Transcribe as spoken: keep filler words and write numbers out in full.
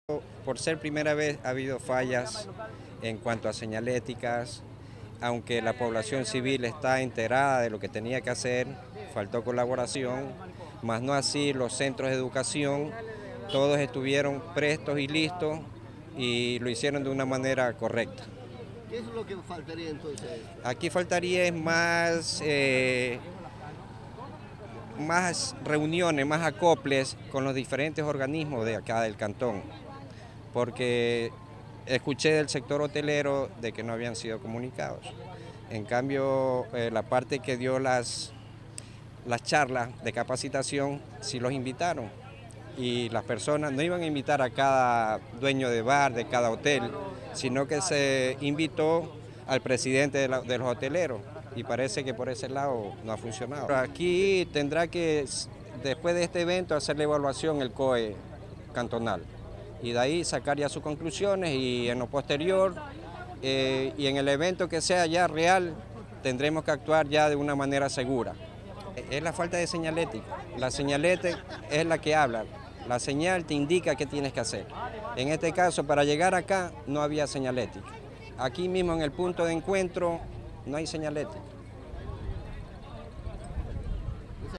Por ser primera vez ha habido fallas en cuanto a señaléticas, aunque la población civil está enterada de lo que tenía que hacer, faltó colaboración, más no así los centros de educación, todos estuvieron prestos y listos y lo hicieron de una manera correcta. ¿Qué es lo que faltaría entonces? Aquí faltaría más, eh, más reuniones, más acoples con los diferentes organismos de acá del cantón, porque escuché del sector hotelero de que no habían sido comunicados. En cambio, eh, la parte que dio las, las charlas de capacitación, sí los invitaron. Y las personas no iban a invitar a cada dueño de bar, de cada hotel, sino que se invitó al presidente de, la, de los hoteleros. Y parece que por ese lado no ha funcionado. Aquí tendrá que, después de este evento, hacer la evaluación el C O E cantonal. Y de ahí sacar ya sus conclusiones y en lo posterior eh, y en el evento que sea ya real tendremos que actuar ya de una manera segura. Es la falta de señalética. La señalética es la que habla, la señal te indica qué tienes que hacer. En este caso, para llegar acá no había señalética. Aquí mismo en el punto de encuentro no hay señalética.